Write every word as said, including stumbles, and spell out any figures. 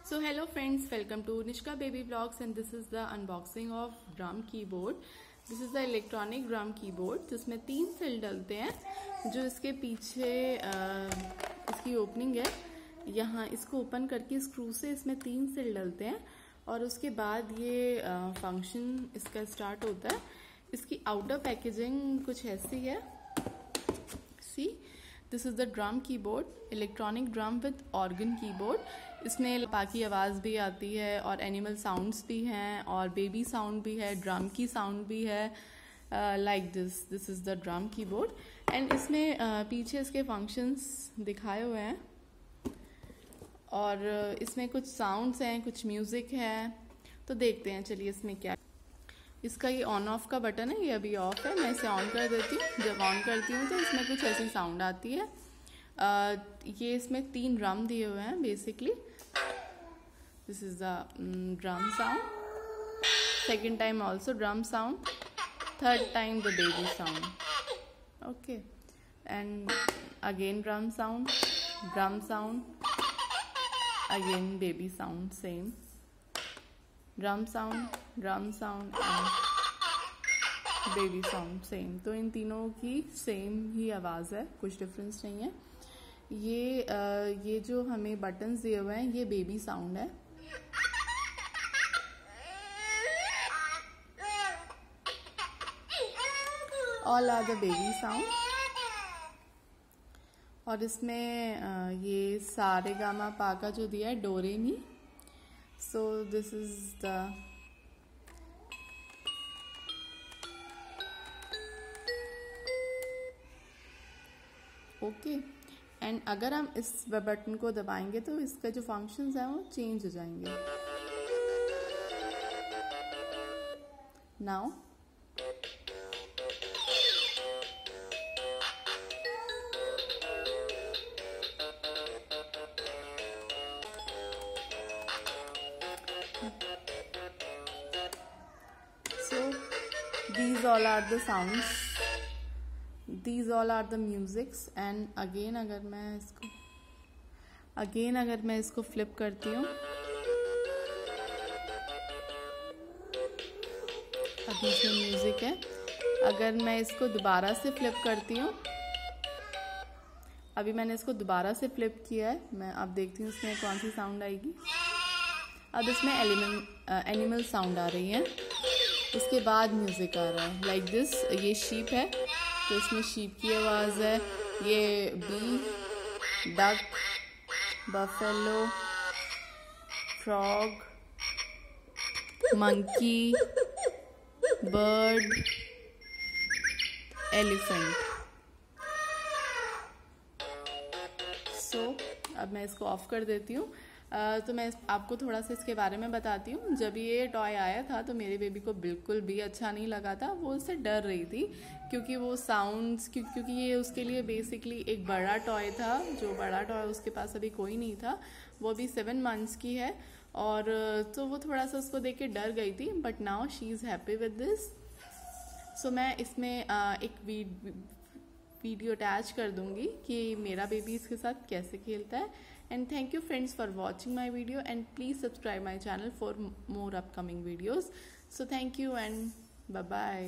So hello friends, welcome to Nishka Baby Vlogs and this is the unboxing of drum keyboard. This is the electronic drum keyboard जिसमें तीन cell डलते हैं। जो इसके पीछे आ, इसकी opening है, यहाँ इसको ओपन करके स्क्रू से इसमें तीन सेल डलते हैं और उसके बाद ये फंक्शन इसका स्टार्ट होता है। इसकी आउटर पैकेजिंग कुछ ऐसी है। See this is the drum keyboard, electronic drum with organ keyboard. इसमें पाकी आवाज़ भी आती है और एनिमल साउंड्स भी हैं और बेबी साउंड भी है, ड्रम की साउंड भी है। Like this this is the drum keyboard and इसमें uh, पीछे इसके फंक्शंस दिखाए हुए हैं और uh, इसमें कुछ साउंड्स हैं, कुछ म्यूज़िक है। तो देखते हैं, चलिए इसमें क्या। इसका ये ऑन ऑफ का बटन है, ये अभी ऑफ है। मैं इसे ऑन कर देती हूँ। जब ऑन करती हूँ तो इसमें कुछ ऐसी साउंड आती है। uh, ये इसमें तीन ड्रम दिए हुए हैं basically. This is the drum sound, second time also drum sound, third time the baby sound, okay, and again drum sound, drum sound, again baby sound, same drum sound, drum sound and baby sound, same. तो इन तीनों की same ही आवाज़ है, कुछ difference नहीं है। ये आ, ये जो हमें बटन्स दिए हुए हैं ये बेबी साउंड है। All are the baby sound. और इसमें आ, ये सारे गामा पा का जो दिया है do re mi. So this is the okay and अगर हम इस बटन को दबाएंगे तो इसका जो फंक्शंस हैं वो चेंज हो जाएंगे। Now so these all are the sounds, these all are the musics and again अगर मैं इसको again अगर मैं इसको फ्लिप करती हूँ, अभी इसमें म्यूजिक है। अगर मैं इसको दोबारा से फ्लिप करती हूँ, अभी मैंने इसको दोबारा से फ्लिप किया है, मैं अब देखती हूँ इसमें कौन सी साउंड आएगी। अब इसमें एनिमल एनिमल साउंड आ रही है, उसके बाद म्यूजिक आ रहा है। लाइक दिस, ये शीप है तो इसमें शीप की आवाज़ है। ये bee, duck, buffalo, frog, monkey, bird, elephant. So अब मैं इसको ऑफ कर देती हूँ। Uh, तो मैं आपको थोड़ा सा इसके बारे में बताती हूँ। जब ये टॉय आया था तो मेरे बेबी को बिल्कुल भी अच्छा नहीं लगा था। वो उससे डर रही थी क्योंकि वो साउंड्स क्यों, क्योंकि ये उसके लिए बेसिकली एक बड़ा टॉय था। जो बड़ा टॉय उसके पास अभी कोई नहीं था, वो अभी सेवन मंथ्स की है और तो वो थोड़ा सा उसको देख के डर गई थी। But now she is happy with this. So मैं इसमें uh, एक वीड वीडियो अटैच कर दूंगी कि मेरा बेबी इसके साथ कैसे खेलता है। And thank you friends for watching my video and please subscribe my channel for more upcoming videos. So thank you and bye bye.